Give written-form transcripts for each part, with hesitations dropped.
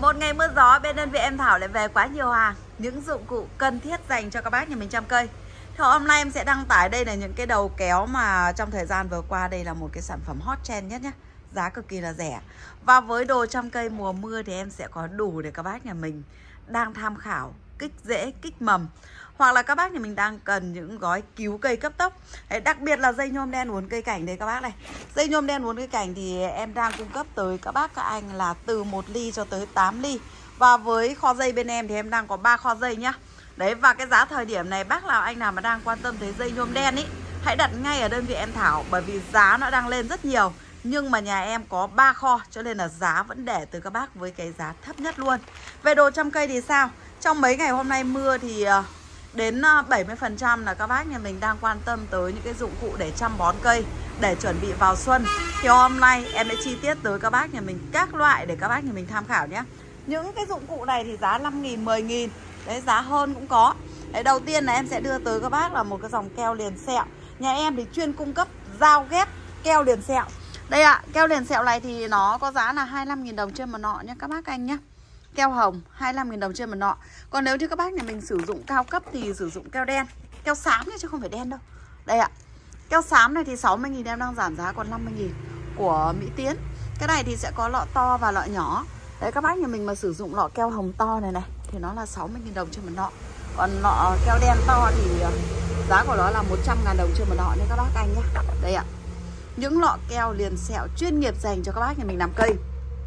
Một ngày mưa gió, bên đơn vị em Thảo lại về quá nhiều hàng, những dụng cụ cần thiết dành cho các bác nhà mình chăm cây. Thì hôm nay em sẽ đăng tải đây là những cái đầu kéo mà trong thời gian vừa qua đây là một cái sản phẩm hot trend nhất nhé. Giá cực kỳ là rẻ. Và với đồ chăm cây mùa mưa thì em sẽ có đủ để các bác nhà mình đang tham khảo kích rễ, kích mầm. Hoặc là các bác nhà mình đang cần những gói cứu cây cấp tốc. Đấy, đặc biệt là dây nhôm đen uốn cây cảnh đây các bác này. Dây nhôm đen uốn cây cảnh thì em đang cung cấp tới các bác các anh là từ 1 ly cho tới 8 ly. Và với kho dây bên em thì em đang có 3 kho dây nhá. Đấy, và cái giá thời điểm này bác nào anh nào mà đang quan tâm tới dây nhôm đen ý, hãy đặt ngay ở đơn vị em Thảo, bởi vì giá nó đang lên rất nhiều. Nhưng mà nhà em có 3 kho cho nên là giá vẫn để từ các bác với cái giá thấp nhất luôn. Về đồ chăm cây thì sao? Trong mấy ngày hôm nay mưa thì đến 70% là các bác nhà mình đang quan tâm tới những cái dụng cụ để chăm bón cây, để chuẩn bị vào xuân. Thì hôm nay em sẽ chi tiết tới các bác nhà mình các loại để các bác nhà mình tham khảo nhé. Những cái dụng cụ này thì giá 5.000, 10.000. Đấy, giá hơn cũng có. Đấy, đầu tiên là em sẽ đưa tới các bác là một cái dòng keo liền sẹo. Nhà em thì chuyên cung cấp dao ghép keo liền sẹo. Đây ạ, keo liền sẹo này thì nó có giá là 25.000 đồng trên một nọ nhé các bác anh nhé. Keo hồng 25.000 đồng trên một nọ. Còn nếu như các bác nhà mình sử dụng cao cấp thì sử dụng keo đen, keo xám nhé chứ không phải đen đâu. Đây ạ, keo xám này thì 60.000 em đang giảm giá còn 50.000 của Mỹ Tiến. Cái này thì sẽ có lọ to và lọ nhỏ. Đấy, các bác nhà mình mà sử dụng lọ keo hồng to này này thì nó là 60.000 đồng trên một nọ. Còn lọ keo đen to thì giá của nó là 100.000 đồng trên một nọ nên các bác anh nhé. Đây ạ, những lọ keo liền sẹo chuyên nghiệp dành cho các bác nhà mình làm cây.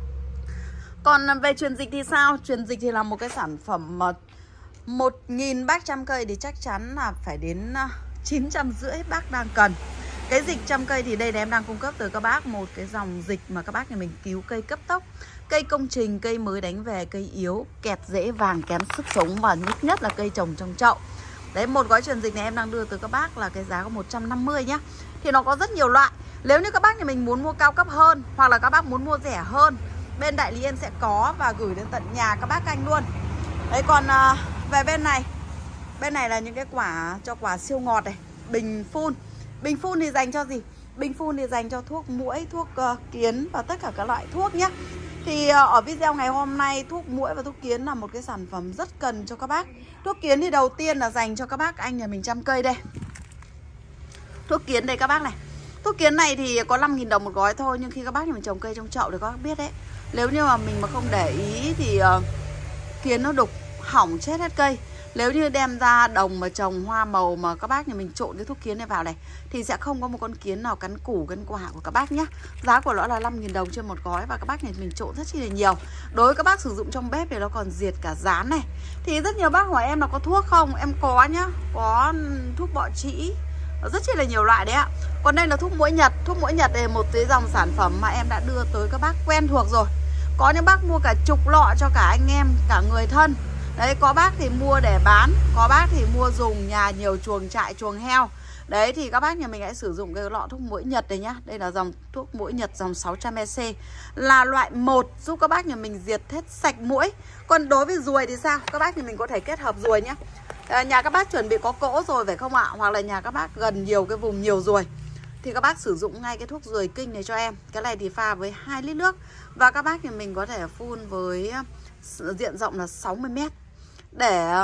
Còn về truyền dịch thì sao? Truyền dịch thì là một cái sản phẩm mà 1.000 bác chăm cây thì chắc chắn là phải đến 950 bác đang cần. Cái dịch chăm cây thì đây là em đang cung cấp tới các bác một cái dòng dịch mà các bác nhà mình cứu cây cấp tốc. Cây công trình, cây mới đánh về, cây yếu, kẹt rễ vàng kém sức sống và nhất là cây trồng trong chậu. Đấy, một gói truyền dịch này em đang đưa tới các bác là cái giá có 150 nhá. Thì nó có rất nhiều loại. Nếu như các bác nhà mình muốn mua cao cấp hơn hoặc là các bác muốn mua rẻ hơn, bên đại lý em sẽ có và gửi đến tận nhà các bác anh luôn. Đấy, còn về bên này là những cái quả cho quả siêu ngọt này, bình phun. Bình phun thì dành cho gì? Bình phun thì dành cho thuốc muỗi, thuốc kiến và tất cả các loại thuốc nhé. Thì ở video ngày hôm nay thuốc muỗi và thuốc kiến là một cái sản phẩm rất cần cho các bác. Thuốc kiến thì đầu tiên là dành cho các bác anh nhà mình chăm cây đây. Thuốc kiến đây các bác này. Thuốc kiến này thì có 5.000 đồng một gói thôi, nhưng khi các bác nhà mình trồng cây trong chậu thì các bác biết đấy, nếu như mà mình mà không để ý thì kiến nó đục hỏng chết hết cây. Nếu như đem ra đồng mà trồng hoa màu mà các bác nhà mình trộn cái thuốc kiến này vào này thì sẽ không có một con kiến nào cắn củ, cắn quả của các bác nhé. Giá của nó là 5.000 đồng trên một gói và các bác nhà mình trộn rất chi là nhiều. Đối với các bác sử dụng trong bếp thì nó còn diệt cả rán này. Thì rất nhiều bác hỏi em là có thuốc không? Em có nhá, có thuốc bọ trĩ, rất chi là nhiều loại đấy ạ. Còn đây là thuốc muỗi Nhật. Thuốc muỗi Nhật là một cái dòng sản phẩm mà em đã đưa tới các bác quen thuộc rồi. Có những bác mua cả chục lọ cho cả anh em, cả người thân. Đấy, có bác thì mua để bán, có bác thì mua dùng nhà nhiều chuồng trại, chuồng heo. Đấy, thì các bác nhà mình hãy sử dụng cái lọ thuốc muỗi Nhật này nhá. Đây là dòng thuốc muỗi Nhật dòng 600ml, là loại 1, giúp các bác nhà mình diệt hết sạch muỗi. Còn đối với ruồi thì sao? Các bác nhà mình có thể kết hợp ruồi nhá. Nhà các bác chuẩn bị có cỗ rồi phải không ạ? Hoặc là nhà các bác gần nhiều cái vùng nhiều ruồi thì các bác sử dụng ngay cái thuốc ruồi kinh này cho em. Cái này thì pha với 2 lít nước. Và các bác thì mình có thể phun với diện rộng là 60m. Để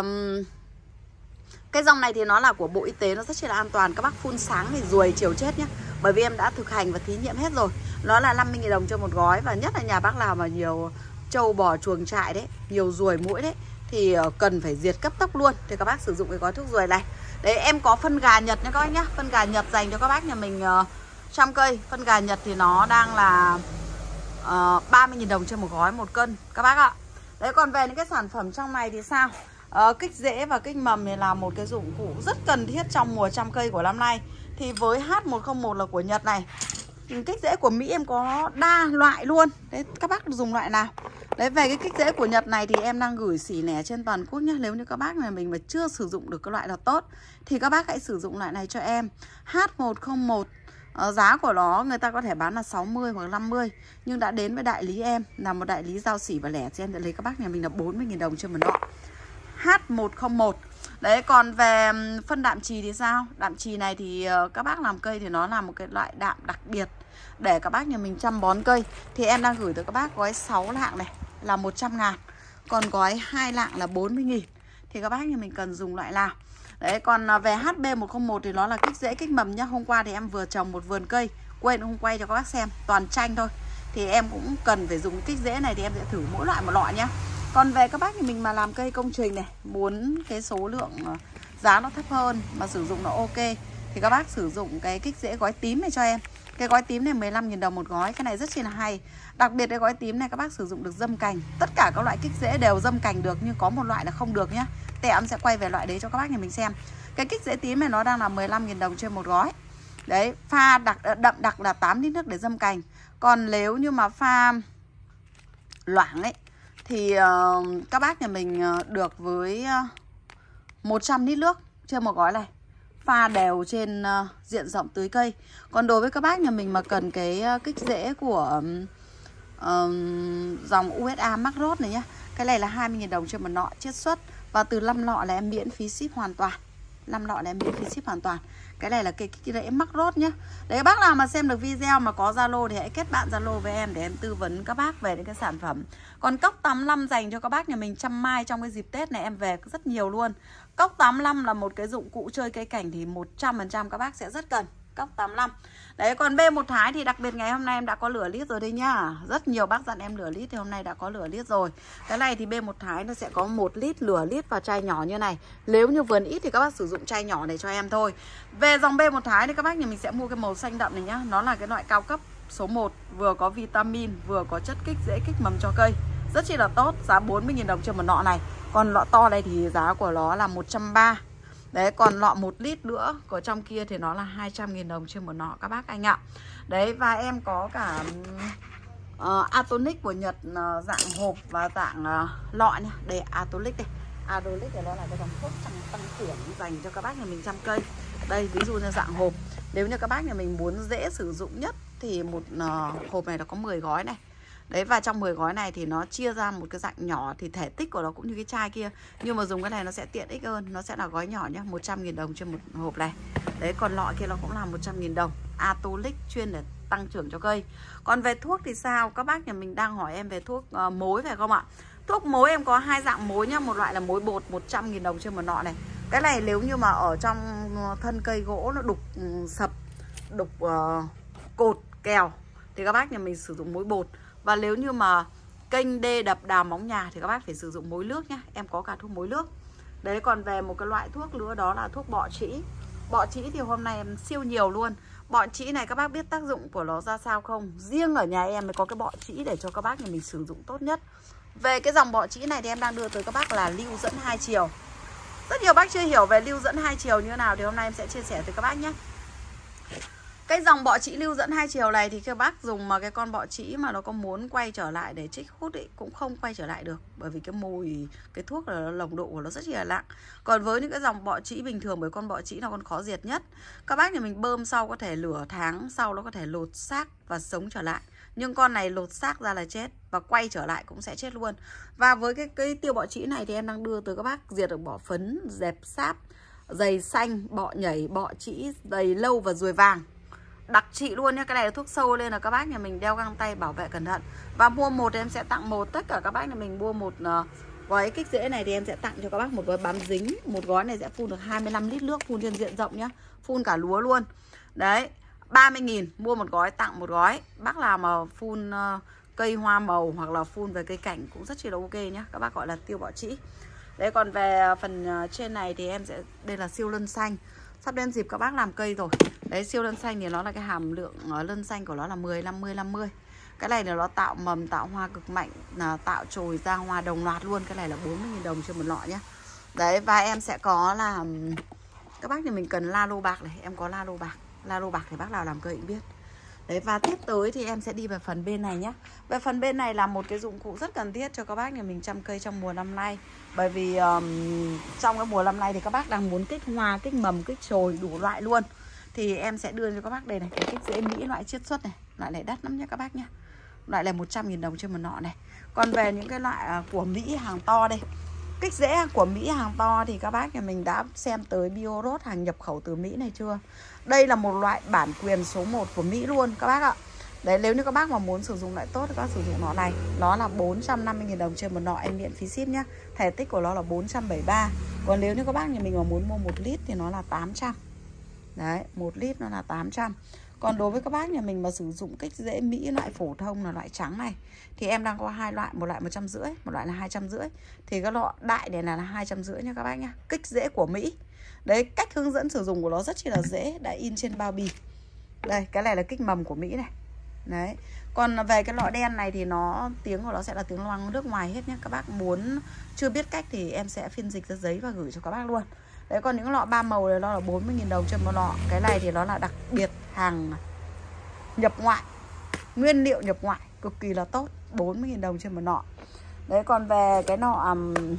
cái dòng này thì nó là của Bộ Y tế, nó rất là an toàn. Các bác phun sáng thì ruồi chiều chết nhé. Bởi vì em đã thực hành và thí nghiệm hết rồi. Nó là 50.000 đồng cho một gói. Và nhất là nhà bác nào mà nhiều trâu bò chuồng trại đấy, nhiều ruồi muỗi đấy, thì cần phải diệt cấp tốc luôn. Thì các bác sử dụng cái gói thuốc ruồi này. Đấy, em có phân gà Nhật nha các bác nhá. Phân gà Nhật dành cho các bác nhà mình chăm cây. Phân gà Nhật thì nó đang là 30.000 đồng trên một gói 1 cân các bác ạ. Đấy, còn về những cái sản phẩm trong này thì sao? Kích rễ và kích mầm thì là một cái dụng cụ rất cần thiết trong mùa chăm cây của năm nay. Thì với H101 là của Nhật này. Kích rễ của Mỹ em có đa loại luôn. Đấy, các bác dùng loại nào? Đấy, về cái kích rễ của Nhật này thì em đang gửi xỉ lẻ trên toàn quốc nhé. Nếu như các bác này mình mà chưa sử dụng được cái loại nào tốt thì các bác hãy sử dụng loại này cho em. H101, giá của nó người ta có thể bán là 60 hoặc 50, nhưng đã đến với đại lý em là một đại lý giao xỉ và lẻ thì em sẽ lấy các bác nhà mình là 40.000 đồng trên một nọ. H101. Đấy, còn về phân đạm chì thì sao? Đạm chì này thì các bác làm cây thì nó là một cái loại đạm đặc biệt để các bác nhà mình chăm bón cây. Thì em đang gửi tới các bác gói 6 lạng này. là 100.000. Còn gói 2 lạng là 40.000. Thì các bác nhà mình cần dùng loại nào. Đấy, còn về HB101 thì nó là kích rễ kích mầm nhá. Hôm qua thì em vừa trồng một vườn cây, quên không quay cho các bác xem, toàn chanh thôi. Thì em cũng cần phải dùng kích rễ này thì em sẽ thử mỗi loại một lọ nhá. Còn về các bác nhà mình mà làm cây công trình này, muốn cái số lượng giá nó thấp hơn mà sử dụng nó ok thì các bác sử dụng cái kích rễ gói tím này cho em. Cái gói tím này 15.000 đồng một gói. Cái này rất chi là hay. Đặc biệt cái gói tím này các bác sử dụng được dâm cành. Tất cả các loại kích rễ đều dâm cành được, nhưng có một loại là không được nhá. Thì em sẽ quay về loại đấy cho các bác nhà mình xem. Cái kích rễ tím này nó đang là 15.000 đồng trên một gói. Đấy, pha đậm đặc là 8 lít nước để dâm cành. Còn nếu như mà pha loãng ấy thì các bác nhà mình được với 100 lít nước trên một gói này. Pha đều trên diện rộng tưới cây. Còn đối với các bác nhà mình mà cần cái kích rễ của dòng USA Macros này nhá, cái này là 20.000 đồng trên một lọ chiết xuất. Và từ 5 lọ là em miễn phí ship hoàn toàn. 5 lọ là em miễn phí ship hoàn toàn. Cái này là cái kích rễ Macros nhá. Đấy, bác nào mà xem được video mà có Zalo thì hãy kết bạn Zalo với em để em tư vấn các bác về những cái sản phẩm. Còn cốc 85 dành cho các bác nhà mình chăm mai trong cái dịp Tết này em về rất nhiều luôn. Cốc 85 là một cái dụng cụ chơi cây cảnh thì 100% các bác sẽ rất cần. Cốc 85. Đấy, còn B1 Thái thì đặc biệt ngày hôm nay em đã có lửa lít rồi đây nhá. Rất nhiều bác dặn em lửa lít thì hôm nay đã có lửa lít rồi. Cái này thì B1 Thái nó sẽ có 1 lít lửa lít vào chai nhỏ như này. Nếu như vườn ít thì các bác sử dụng chai nhỏ này cho em thôi. Về dòng B1 Thái thì các bác nhà mình sẽ mua cái màu xanh đậm này nhá. Nó là cái loại cao cấp số 1, vừa có vitamin, vừa có chất kích rễ kích mầm cho cây. Rất chi là tốt, giá 40.000 đồng trên một lọ này. Còn lọ to đây thì giá của nó là 130. Đấy, còn lọ 1 lít nữa của trong kia thì nó là 200.000 đồng trên một lọ các bác anh ạ. Đấy, và em có cả Atonic của Nhật dạng hộp và dạng lọ nha. Đây, Atonic đây. Atonic này nó là cái dòng thuốc tăng trưởng dành cho các bác nhà mình chăm cây. Đây, ví dụ như dạng hộp. Nếu như các bác nhà mình muốn dễ sử dụng nhất thì một hộp này nó có 10 gói này. Đấy, và trong 10 gói này thì nó chia ra một cái dạng nhỏ thì thể tích của nó cũng như cái chai kia. Nhưng mà dùng cái này nó sẽ tiện ích hơn. Nó sẽ là gói nhỏ nhá, 100.000 đồng trên một hộp này. Đấy, còn lọ kia nó cũng là 100.000 đồng. Atolic chuyên để tăng trưởng cho cây. Còn về thuốc thì sao? Các bác nhà mình đang hỏi em về thuốc mối phải không ạ? Thuốc mối em có 2 dạng mối nhá. Một loại là mối bột 100.000 đồng trên một lọ này. Cái này nếu như mà ở trong thân cây gỗ nó đục sập, đục cột, kèo thì các bác nhà mình sử dụng mối bột. Và nếu như mà kênh đê đập đào móng nhà thì các bác phải sử dụng mối nước nhá. Em có cả thuốc mối nước. Đấy, còn về một cái loại thuốc nữa đó là thuốc bọ trĩ. Bọ trĩ thì hôm nay em siêu nhiều luôn. Bọ trĩ này các bác biết tác dụng của nó ra sao không? Riêng ở nhà em mới có cái bọ trĩ để cho các bác nhà mình sử dụng tốt nhất. Về cái dòng bọ trĩ này thì em đang đưa tới các bác là lưu dẫn 2 chiều. Rất nhiều bác chưa hiểu về lưu dẫn 2 chiều như thế nào thì hôm nay em sẽ chia sẻ với các bác nhé. Cái dòng bọ trĩ lưu dẫn 2 chiều này thì các bác dùng mà cái con bọ trĩ mà nó có muốn quay trở lại để trích hút ấy, cũng không quay trở lại được. Bởi vì cái mùi, cái thuốc là nồng độ của nó rất là nặng. Còn với những cái dòng bọ trĩ bình thường, bởi con bọ trĩ là con khó diệt nhất. Các bác nhà mình bơm sau có thể nửa tháng sau nó có thể lột xác và sống trở lại. Nhưng con này lột xác ra là chết và quay trở lại cũng sẽ chết luôn. Và với cái tiêu bọ trĩ này thì em đang đưa tới các bác diệt được bọ phấn, dẹp sáp, dày xanh, bọ nhảy, bọ trĩ, đầy lâu và ruồi vàng. Đặc trị luôn nhé. Cái này là thuốc sâu nên là các bác nhà mình đeo găng tay bảo vệ cẩn thận. Và mua một em sẽ tặng một. Tất cả các bác nhà mình mua một gói kích rễ này thì em sẽ tặng cho các bác một gói bám dính. Một gói này sẽ phun được 25 lít nước, phun trên diện rộng nhá. Phun cả lúa luôn. Đấy, 30.000 mua một gói tặng một gói. Bác nào mà phun cây hoa màu hoặc là phun về cây cảnh cũng rất là ok nhá. Các bác gọi là tiêu bọ trĩ. Đấy, còn về phần trên này thì em sẽ, đây là siêu lân xanh. Sắp đến dịp các bác làm cây rồi. Đấy, siêu lân xanh thì nó là cái hàm lượng lân xanh của nó là 10, 50, 50. Cái này là nó tạo mầm, tạo hoa cực mạnh, là tạo chồi ra hoa đồng loạt luôn. Cái này là 40.000 đồng trên một lọ nhé. Đấy, và em sẽ có là các bác thì mình cần la lô bạc này. Em có la lô bạc. La lô bạc thì bác nào làm cây cũng biết. Đấy, và tiếp tới thì em sẽ đi về phần bên này nhé. Về phần bên này là một cái dụng cụ rất cần thiết cho các bác nhà mình chăm cây trong mùa năm nay. Bởi vì trong cái mùa năm nay thì các bác đang muốn kích hoa, kích mầm, kích chồi đủ loại luôn. Thì em sẽ đưa cho các bác đây này, cái kích rễ Mỹ loại chiết xuất này. Loại này đắt lắm nhé các bác nhé. Loại này 100.000 đồng trên một lọ này. Còn về những cái loại của Mỹ hàng to đây, kích rễ của Mỹ hàng to thì các bác nhà mình đã xem tới Biorot hàng nhập khẩu từ Mỹ này chưa? Đây là một loại bản quyền số 1 của Mỹ luôn các bác ạ. Đấy, nếu như các bác mà muốn sử dụng loại tốt thì các bác sử dụng nó này. Nó là 450.000 đồng trên một nọ, em miễn phí ship nhá. Thể tích của nó là 473. Còn nếu như các bác nhà mình mà muốn mua 1 lít thì nó là 800. Đấy, 1 lít nó là 800. Còn đối với các bác nhà mình mà sử dụng kích rễ Mỹ loại phổ thông là loại trắng này thì em đang có 2 loại, một loại 150, một loại là 250. Thì cái lọ đại này là 250 nha các bác nhá. Kích rễ của Mỹ. Đấy, cách hướng dẫn sử dụng của nó rất chỉ là dễ, đã in trên bao bì. Đây, cái này là kích mầm của Mỹ này. Đấy. Còn về cái lọ đen này thì tiếng của nó sẽ là tiếng loang nước ngoài hết nhé. Các bác muốn chưa biết cách thì em sẽ phiên dịch ra giấy và gửi cho các bác luôn. Đấy, còn những lọ 3 màu này nó là 40.000 đồng trên một lọ. Cái này thì nó là đặc biệt hàng nhập ngoại, nguyên liệu nhập ngoại, cực kỳ là tốt, 40.000 đồng trên một lọ. Đấy, còn về cái lọ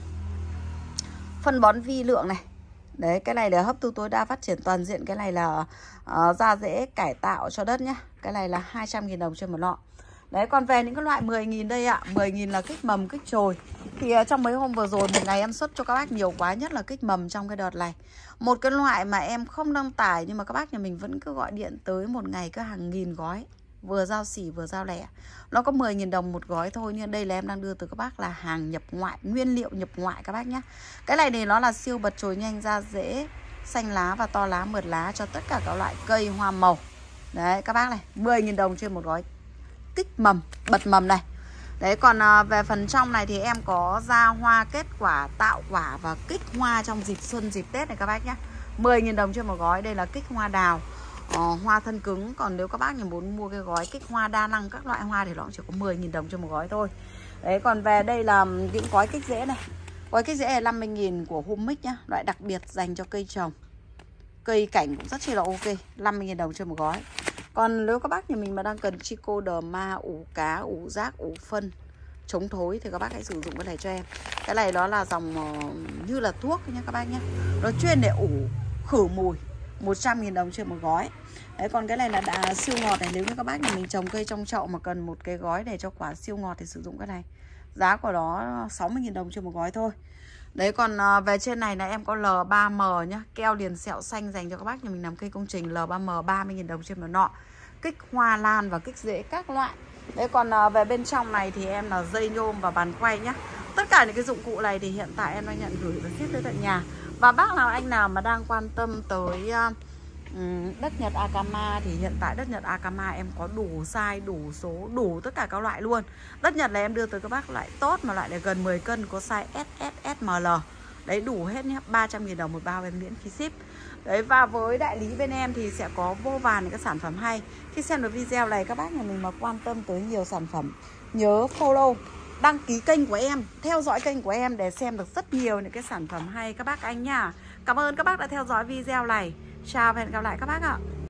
phân bón vi lượng này. Đấy, cái này là hấp thu tối đa phát triển toàn diện. Cái này là da dễ cải tạo cho đất nhá. Cái này là 200.000 đồng trên một lọ. Đấy, còn về những cái loại 10.000 đây ạ, 10.000 là kích mầm, kích chồi. Thì trong mấy hôm vừa rồi một ngày em xuất cho các bác nhiều quá, nhất là kích mầm trong cái đợt này. Một cái loại mà em không đăng tải nhưng mà các bác nhà mình vẫn cứ gọi điện tới, một ngày cứ hàng nghìn gói, vừa giao xỉ vừa giao lẻ. Nó có 10.000 đồng một gói thôi, nhưng đây là em đang đưa từ các bác là hàng nhập ngoại, nguyên liệu nhập ngoại các bác nhé. Cái này thì nó là siêu bật chồi nhanh, da dễ, xanh lá và to lá, mượt lá cho tất cả các loại cây hoa màu. Đấy các bác này, 10.000 đồng trên một gói kích mầm, bật mầm này. Đấy, còn về phần trong này thì em có ra hoa, kết quả, tạo quả và kích hoa trong dịp xuân, dịp Tết này các bác nhé. 10.000 đồng trên một gói. Đây là kích hoa đào, hoa thân cứng. Còn nếu các bác nhà muốn mua cái gói kích hoa đa năng các loại hoa thì nó cũng chỉ có 10.000 đồng trên một gói thôi. Đấy, còn về đây là những gói kích rễ này. Gói kích rễ là 50.000 của Humic nhá, loại đặc biệt dành cho cây trồng, cây cảnh cũng rất là ok, 50.000 đồng trên một gói. Còn nếu các bác nhà mình mà đang cần Trichoderma, ủ cá, ủ rác, ủ phân, chống thối thì các bác hãy sử dụng cái này cho em. Cái này đó là dòng như là thuốc nha các bác nhé. Nó chuyên để ủ, khử mùi, 100.000 đồng trên một gói. Đấy, còn cái này là siêu ngọt này. Nếu như các bác nhà mình trồng cây trong chậu mà cần một cái gói để cho quả siêu ngọt thì sử dụng cái này. Giá của nó 60.000 đồng trên một gói thôi. Đấy, còn về trên này là em có L3M nhá, keo liền sẹo xanh dành cho các bác nhà mình làm cây công trình. L3M 30.000 đồng trên một nọ. Kích hoa lan và kích rễ các loại. Đấy, còn về bên trong này thì em là dây nhôm và bàn quay nhá. Tất cả những cái dụng cụ này thì hiện tại em đang nhận gửi và ship tới tận nhà. Và bác nào, anh nào mà đang quan tâm tới đất Nhật Akama thì hiện tại đất Nhật Akama em có đủ size, đủ số, đủ tất cả các loại luôn. Đất Nhật là em đưa tới các bác loại tốt mà loại này gần 10 cân, có size SS, SML. Đấy, đủ hết nhé, 300.000 đồng một bao, em miễn phí ship. Đấy, và với đại lý bên em thì sẽ có vô vàn những cái sản phẩm hay. Khi xem được video này, các bác nhà mình mà quan tâm tới nhiều sản phẩm, nhớ follow, đăng ký kênh của em, theo dõi kênh của em để xem được rất nhiều những cái sản phẩm hay các bác anh nha. Cảm ơn các bác đã theo dõi video này. Chào và hẹn gặp lại các bác ạ.